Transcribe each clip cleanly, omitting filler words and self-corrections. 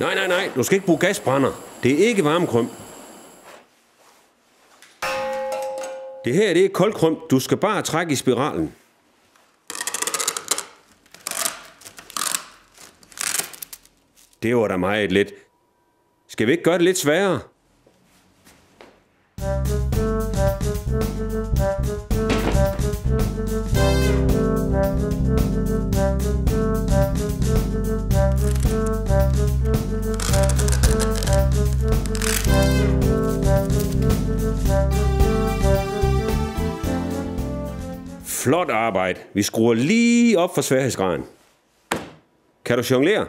Nej. Du skal ikke bruge gasbrænder. Det er ikke varmekrøm. Det her det er koldkrøm. Du skal bare trække i spiralen. Det var da meget let. Skal vi ikke gøre det lidt sværere? Flot arbejde. Vi skruer lige op for sværhedsgraden. Kan du jonglere?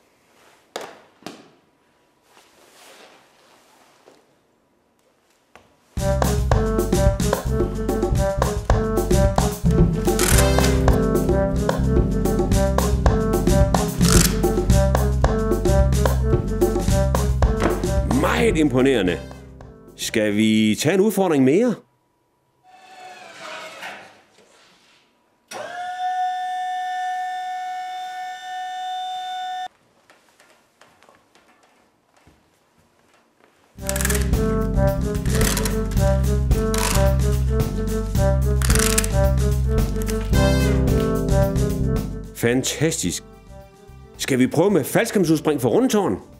Meget imponerende. Skal vi tage en udfordring mere? Fantastisk. Skal vi prøve med faldskærmsudspring for rundetårn?